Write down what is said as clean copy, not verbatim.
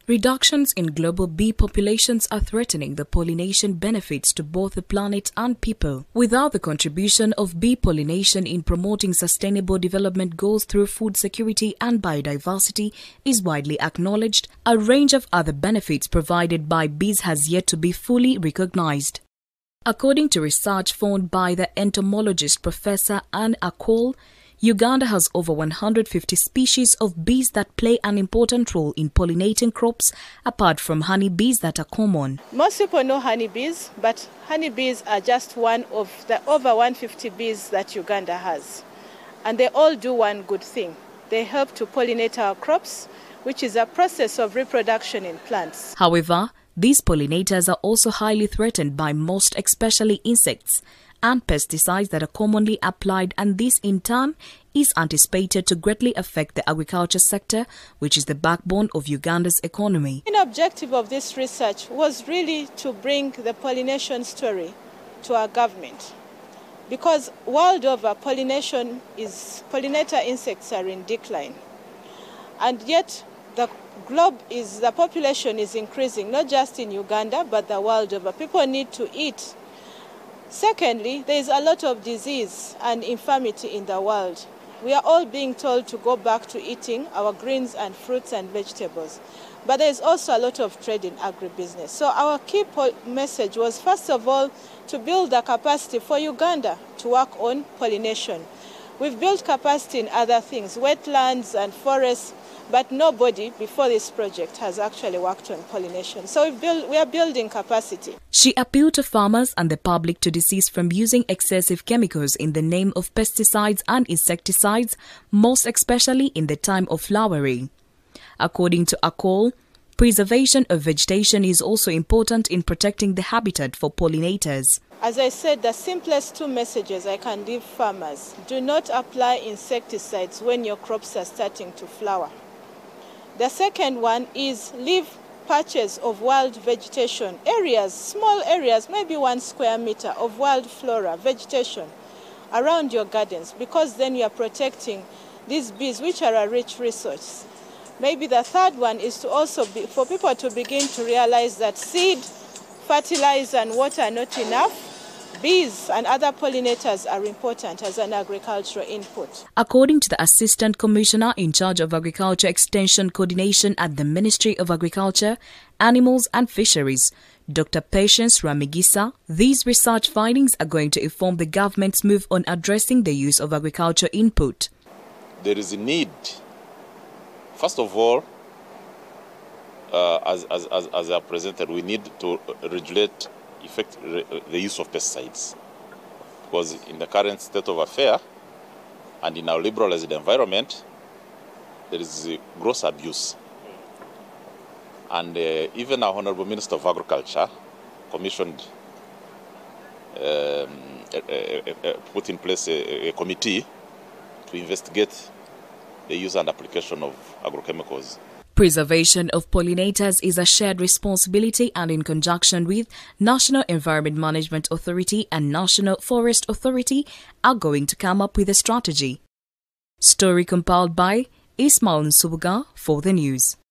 Reductions in global bee populations are threatening the pollination benefits to both the planet and people. Without the contribution of bee pollination in promoting sustainable development goals through food security and biodiversity is widely acknowledged, a range of other benefits provided by bees has yet to be fully recognized. According to research found by the entomologist Professor Anne Akol, Uganda has over 150 species of bees that play an important role in pollinating crops, apart from honeybees that are common. Most people know honeybees, but honeybees are just one of the over 150 bees that Uganda has. And they all do one good thing. They help to pollinate our crops, which is a process of reproduction in plants. However, these pollinators are also highly threatened by most, especially insects and pesticides that are commonly applied, and this in turn is anticipated to greatly affect the agriculture sector, which is the backbone of Uganda's economy. The objective of this research was really to bring the pollination story to our government, because world over pollinator insects are in decline, and yet the population is increasing, not just in Uganda but the world over. People need to eat. Secondly, there is a lot of disease and infirmity in the world. We are all being told to go back to eating our greens and fruits and vegetables. But there is also a lot of trade in agribusiness. So our key message was, first of all, to build the capacity for Uganda to work on pollination. We've built capacity in other things, wetlands and forests, but nobody before this project has actually worked on pollination. So we are building capacity. She appealed to farmers and the public to desist from using excessive chemicals in the name of pesticides and insecticides, most especially in the time of flowering. According to Akol, preservation of vegetation is also important in protecting the habitat for pollinators. As I said, the simplest two messages I can give farmers: do not apply insecticides when your crops are starting to flower. The second one is leave patches of wild vegetation, areas, small areas, maybe 1 square meter of wild flora, vegetation around your gardens, because then you are protecting these bees, which are a rich resource. Maybe the third one is to also for people to begin to realize that seed, fertilizer and water are not enough. Bees and other pollinators are important as an agricultural input. According to the Assistant Commissioner in charge of Agriculture Extension Coordination at the Ministry of Agriculture, Animals and Fisheries, Dr. Patience Ramigisa, these research findings are going to inform the government's move on addressing the use of agriculture input. There is a need, first of all, as I presented, we need to regulate the use of pesticides, because in the current state of affairs and in our liberalized environment, there is a gross abuse. And even our Honorable Minister of Agriculture commissioned, put in place a committee to investigate the use and application of agrochemicals. Preservation of pollinators is a shared responsibility, and in conjunction with National Environment Management Authority and National Forest Authority are going to come up with a strategy. Story compiled by Ismail Nsubuga for the news.